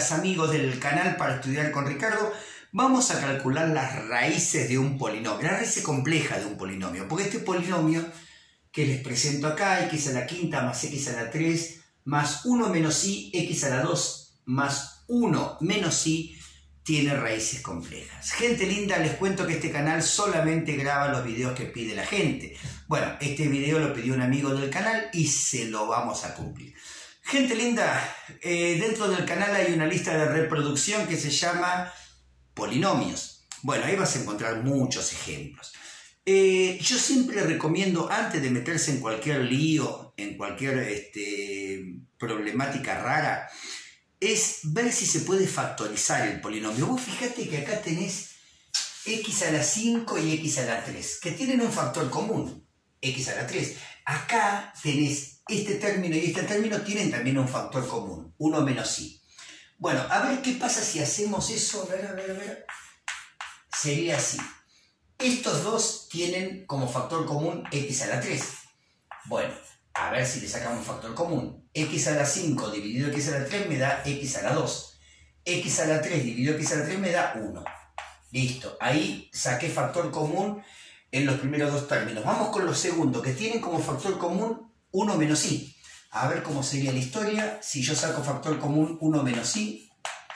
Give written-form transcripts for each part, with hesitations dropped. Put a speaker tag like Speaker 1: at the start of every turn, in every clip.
Speaker 1: amigas, amigos del canal Para Estudiar con Ricardo. Vamos a calcular las raíces de un polinomio, la raíz compleja de un polinomio, porque este polinomio que les presento acá, x a la quinta más x a la 3 más 1 menos i, x a la 2 más 1 menos i, tiene raíces complejas. Gente linda, les cuento que este canal solamente graba los videos que pide la gente. Bueno, este video lo pidió un amigo del canal y se lo vamos a cumplir. Gente linda, dentro del canal hay una lista de reproducción que se llama polinomios. Bueno, ahí vas a encontrar muchos ejemplos. Yo siempre recomiendo, antes de meterse en cualquier lío, en cualquier problemática rara, es ver si se puede factorizar el polinomio. Vos fíjate que acá tenés x a la 5 y x a la 3, que tienen un factor común, x a la 3. Acá tenés este término y este término tienen también un factor común, 1 menos i. Bueno, a ver qué pasa si hacemos eso. A ver. Sería así. Estos dos tienen como factor común x a la 3. Bueno, a ver si le sacamos un factor común. X a la 5 dividido x a la 3 me da x a la 2. X a la 3 dividido x a la 3 me da 1. Listo. Ahí saqué factor común en los primeros dos términos. Vamos con los segundos, que tienen como factor común 1 menos i. A ver cómo sería la historia si yo saco factor común 1 menos i.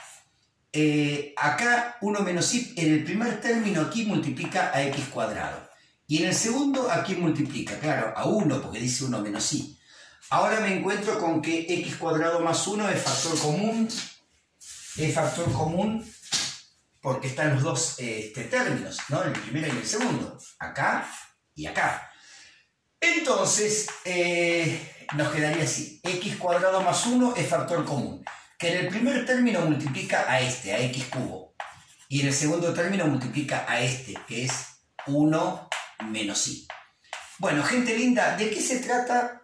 Speaker 1: Acá 1 menos i en el primer término aquí multiplica a x cuadrado. Y en el segundo aquí multiplica, claro, a 1 porque dice 1 menos i. Ahora me encuentro con que x cuadrado más 1 es factor común. Es factor común porque están los dos términos, ¿no? El primero y el segundo. Acá y acá. Entonces, nos quedaría así. X cuadrado más 1 es factor común, que en el primer término multiplica a x cubo. Y en el segundo término multiplica a que es 1 menos i. Bueno, gente linda, ¿de qué se trata?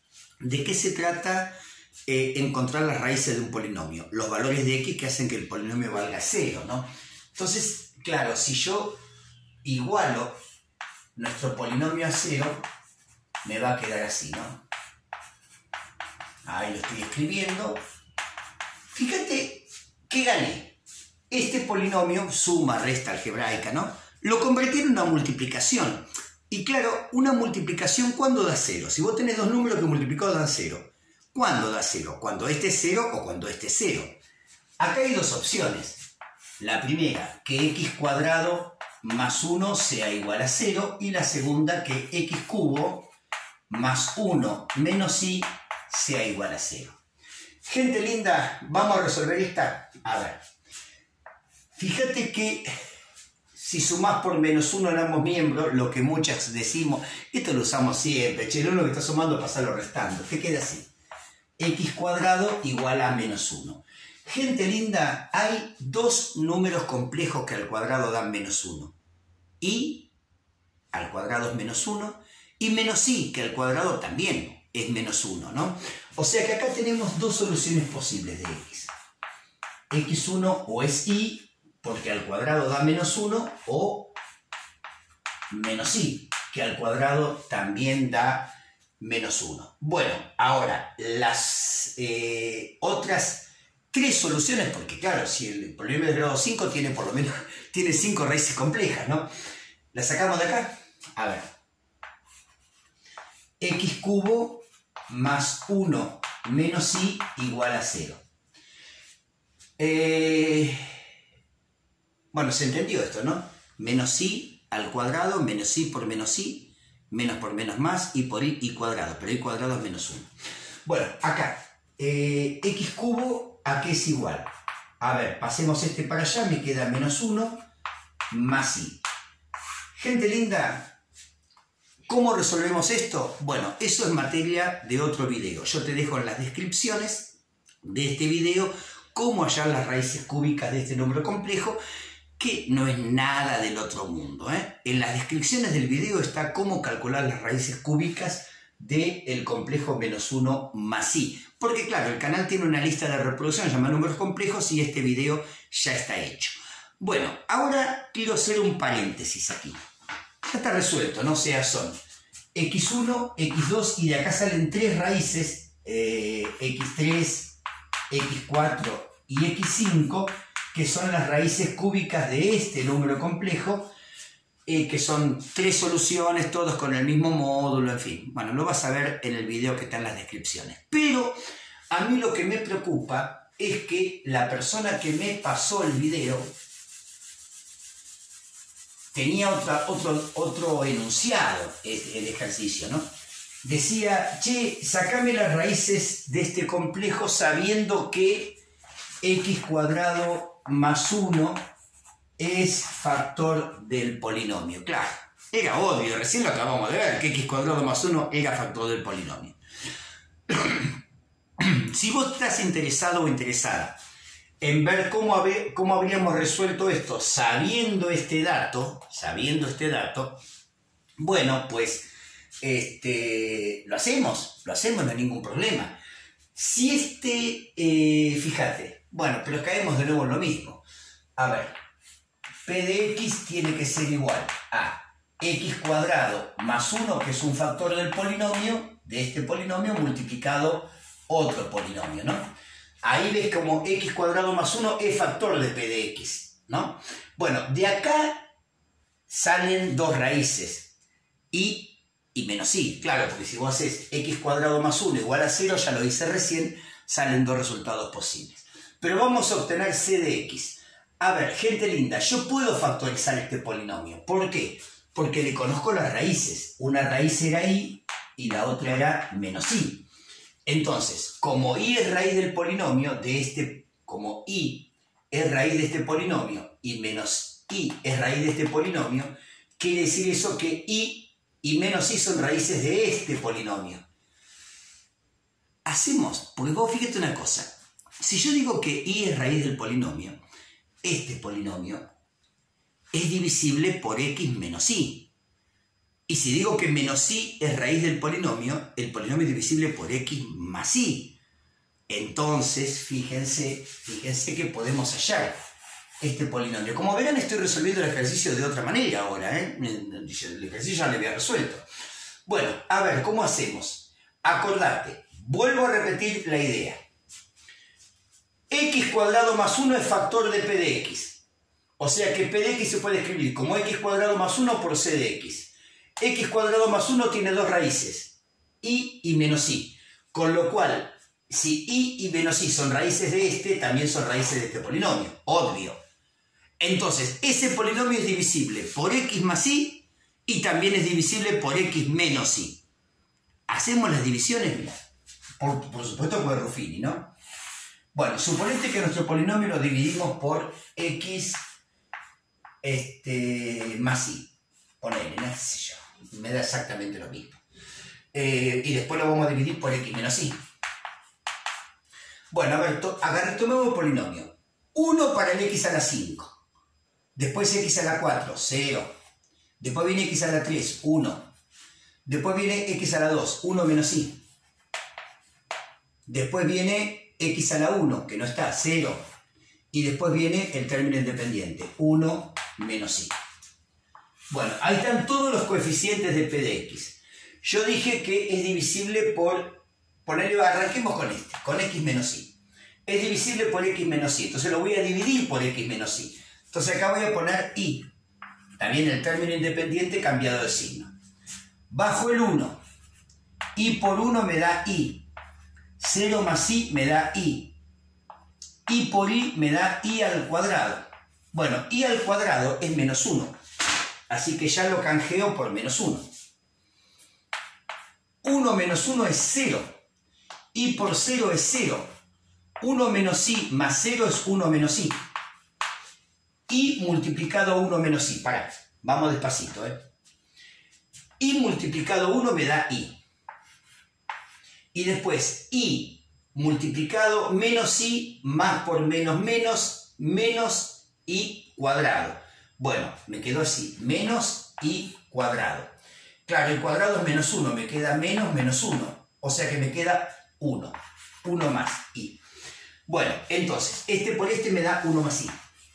Speaker 1: Encontrar las raíces de un polinomio. Los valores de x que hacen que el polinomio valga 0, ¿no? Entonces, claro, si yo igualo nuestro polinomio a 0, me va a quedar así, ¿no? Ahí lo estoy escribiendo. Fíjate que gané. Este polinomio, suma, resta algebraica, ¿no? Lo convertí en una multiplicación. Y claro, una multiplicación, ¿cuándo da 0? Si vos tenés dos números que multiplicados dan 0. ¿Cuándo da 0? ¿Cuando este es 0 o cuando este es 0? Acá hay dos opciones. La primera, que x cuadrado más 1 sea igual a 0. Y la segunda, que x cubo más 1 menos i sea igual a 0. Gente linda, vamos a resolver esta. A ver, fíjate que si sumás por menos 1 en ambos miembros, lo que muchas decimos, esto lo usamos siempre, che, lo que está sumando, pasarlo restando, te queda así. X cuadrado igual a menos 1. Gente linda, hay dos números complejos que al cuadrado dan menos 1. Y al cuadrado es menos 1. Y menos i, que al cuadrado también es menos 1, ¿no? O sea que acá tenemos dos soluciones posibles de x. x1 o es i, porque al cuadrado da menos 1, o menos i, que al cuadrado también da menos 1. Bueno, ahora, las otras tres soluciones, porque claro, si el polinomio de grado 5 tiene por lo menos 5 raíces complejas, ¿no? ¿Las sacamos de acá? A ver. X cubo más 1 menos i igual a 0. Bueno, se entendió esto, ¿no? Menos i al cuadrado, menos i por menos más, i por i cuadrado, pero i cuadrado es menos 1. Bueno, acá, x cubo, ¿a qué es igual? A ver, pasemos este para allá, me queda menos 1 más i. Gente linda, ¿cómo resolvemos esto? Bueno, eso es materia de otro video. Yo te dejo en las descripciones de este video cómo hallar las raíces cúbicas de este número complejo, que no es nada del otro mundo, ¿eh? En las descripciones del video está cómo calcular las raíces cúbicas del complejo menos 1 más i. Porque claro, el canal tiene una lista de reproducción llamada números complejos y este video ya está hecho. Bueno, ahora quiero hacer un paréntesis aquí. Ya está resuelto, ¿no? O sea, son x1, x2 y de acá salen tres raíces, x3, x4 y x5, que son las raíces cúbicas de este número complejo, que son 3 soluciones, todos con el mismo módulo, en fin. Bueno, lo vas a ver en el video que está en las descripciones. Pero a mí lo que me preocupa es que la persona que me pasó el video tenía otro enunciado, el ejercicio, ¿no? Decía, che, sacame las raíces de este complejo sabiendo que x cuadrado más 1 es factor del polinomio. Claro, era obvio, recién lo acabamos de ver, que x cuadrado más 1 era factor del polinomio. Si vos estás interesado o interesada en ver cómo habríamos resuelto esto sabiendo este dato, bueno, pues lo hacemos, no hay ningún problema. Si fíjate, bueno, pero caemos de nuevo en lo mismo. A ver, p de x tiene que ser igual a x cuadrado más 1, que es un factor del polinomio, de este polinomio, multiplicado otro polinomio, ¿no? Ahí ves como x cuadrado más 1 es factor de p de x, ¿no? Bueno, de acá salen dos raíces, y menos i, claro, porque si vos haces x cuadrado más 1 igual a 0, ya lo hice recién, salen dos resultados posibles. Pero vamos a obtener c de x. A ver, gente linda, yo puedo factorizar este polinomio. ¿Por qué? Porque le conozco las raíces. Una raíz era i y la otra era menos i. Entonces, como i es raíz del polinomio como i es raíz de este polinomio y menos i es raíz de este polinomio, quiere decir eso que i y menos i son raíces de este polinomio. Hacemos, porque vos fíjate una cosa, si yo digo que i es raíz del polinomio, este polinomio es divisible por x menos i. Y si digo que menos i es raíz del polinomio, el polinomio es divisible por x más i. Entonces, fíjense que podemos hallar este polinomio. Como verán, estoy resolviendo el ejercicio de otra manera ahora, ¿eh? El ejercicio ya lo había resuelto. Bueno, a ver, ¿cómo hacemos? Acordate, vuelvo a repetir la idea. X cuadrado más 1 es factor de p de x. O sea que p de x se puede escribir como x cuadrado más 1 por c de x. X cuadrado más 1 tiene dos raíces, i y menos i. Con lo cual, si i y menos i son raíces de este, también son raíces de este polinomio. Obvio. Entonces, ese polinomio es divisible por x más i y también es divisible por x menos i. Hacemos las divisiones, mira. Por supuesto por Ruffini, ¿no? Bueno, suponete que nuestro polinomio lo dividimos por x más i. Ponele, no sé yo. Me da exactamente lo mismo. Y después lo vamos a dividir por x menos i. Bueno, a ver, tomemos el polinomio. 1 para el x a la 5. Después x a la 4, 0. Después viene x a la 3, 1. Después viene x a la 2, 1 menos i. Después viene x a la 1, que no está, 0. Y después viene el término independiente, 1 menos i. Bueno, ahí están todos los coeficientes de p de x. Yo dije que es divisible por... arranquemos con con x menos i. Es divisible por x menos i. Entonces lo voy a dividir por x menos i. Entonces acá voy a poner i. También el término independiente cambiado de signo. Bajo el 1. I por 1 me da i. 0 más i me da i. I por i me da i al cuadrado. Bueno, i al cuadrado es menos 1. Así que ya lo canjeo por menos 1. 1 menos 1 es 0. I por 0 es 0. 1 menos i más 0 es 1 menos i. I multiplicado a 1 menos i. Pará, vamos despacito, I multiplicado a 1 me da i. Y después i multiplicado menos i más por menos menos i cuadrado. Bueno, me quedó así, menos i cuadrado. Claro, el cuadrado es menos 1, me queda menos 1. O sea que me queda 1. 1 más i. Bueno, entonces, este por este me da 1 más i.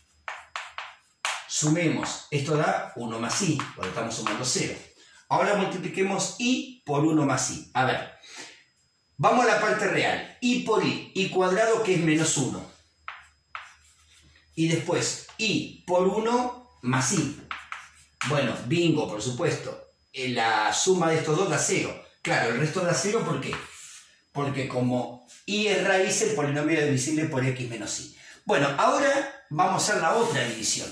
Speaker 1: Sumemos, esto da 1 más i, porque estamos sumando 0. Ahora multipliquemos i por 1 más i. A ver, vamos a la parte real. I por i cuadrado, que es menos 1. Y después i por 1 más i. Bueno, bingo, por supuesto. La suma de estos dos da 0. Claro, el resto da 0, ¿por qué? Porque como i es raíz, el polinomio es divisible por x menos i. Bueno, ahora vamos a hacer la otra división.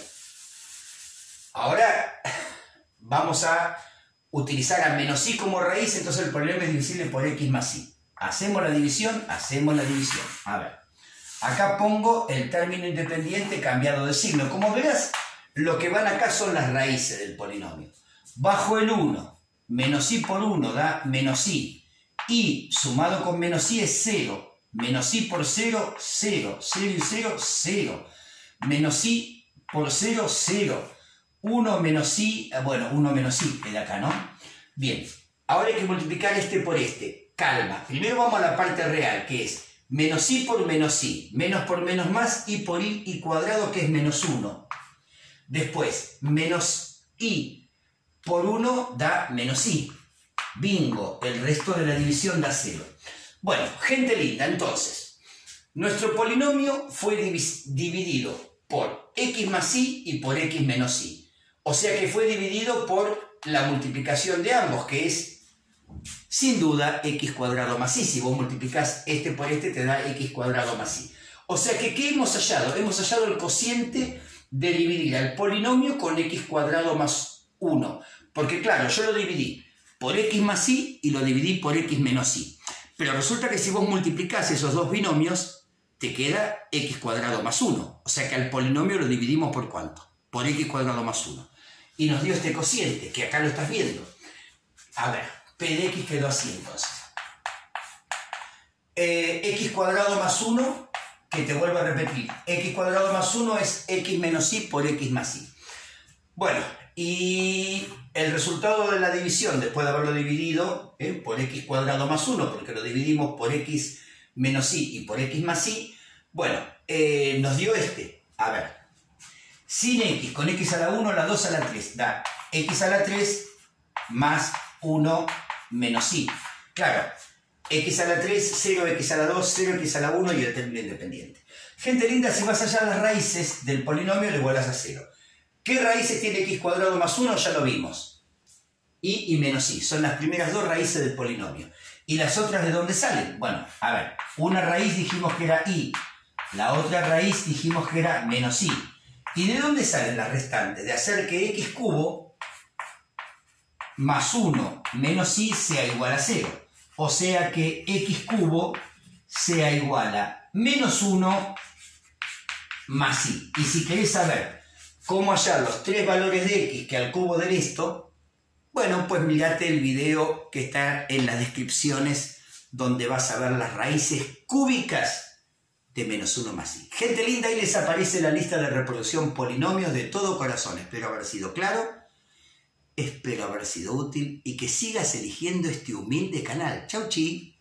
Speaker 1: Ahora vamos a utilizar a menos i como raíz, entonces el polinomio es divisible por x más i. Hacemos la división, A ver, acá pongo el término independiente cambiado de signo. Como verás, lo que van acá son las raíces del polinomio. Bajo el 1, menos i por 1 da menos i. I sumado con menos i es 0. Menos i por 0, 0. 0 y 0, 0. Menos i por 0, 0. 1 menos i, bueno, 1 menos i queda acá, ¿no? Bien, ahora hay que multiplicar este por este. Calma. Primero vamos a la parte real, que es menos i por menos i. Menos por menos más, i por i cuadrado, que es menos 1. Después, menos i por 1 da menos i. Bingo, el resto de la división da 0. Bueno, gente linda, entonces, nuestro polinomio fue dividido por x más i y por x menos i. O sea que fue dividido por la multiplicación de ambos, que es, sin duda, x cuadrado más i. Si vos multiplicás este por este, te da x cuadrado más i. O sea que, ¿qué hemos hallado? Hemos hallado el cociente de dividir al polinomio con x cuadrado más 1. Porque claro, yo lo dividí por x más i y lo dividí por x menos i. Pero resulta que si vos multiplicás esos dos binomios, te queda x cuadrado más 1. O sea que al polinomio lo dividimos por ¿cuánto? Por x cuadrado más 1. Y nos dio este cociente, que acá lo estás viendo. A ver, p de x quedó así entonces. X cuadrado más 1, que te vuelvo a repetir. X cuadrado más 1 es x menos i por x más i. Bueno, y el resultado de la división, después de haberlo dividido por x cuadrado más 1, porque lo dividimos por x menos i y por x más i, bueno, nos dio este. A ver, sin x, con x a la 1, la 2 a la 3, da x a la 3 más 1 menos i. Claro, x a la 3, 0, x a la 2, 0, x a la 1 y el término independiente. Gente linda, si vas allá a las raíces del polinomio, le igualas a 0. ¿Qué raíces tiene x cuadrado más 1? Ya lo vimos. I y menos i. Son las primeras dos raíces del polinomio. ¿Y las otras de dónde salen? Bueno, a ver. Una raíz dijimos que era i. La otra raíz dijimos que era menos i. ¿Y de dónde salen las restantes? De hacer que x cubo más 1 menos i sea igual a 0. O sea que x cubo sea igual a menos 1 más i. Y si querés saber cómo hallar los tres valores de x que al cubo de esto, bueno, pues mirate el video que está en las descripciones donde vas a ver las raíces cúbicas de menos 1 más i. Gente linda, ahí les aparece la lista de reproducción polinomios de todo corazón. Espero haber sido claro, espero haber sido útil y que sigas eligiendo este humilde canal. Chau chi.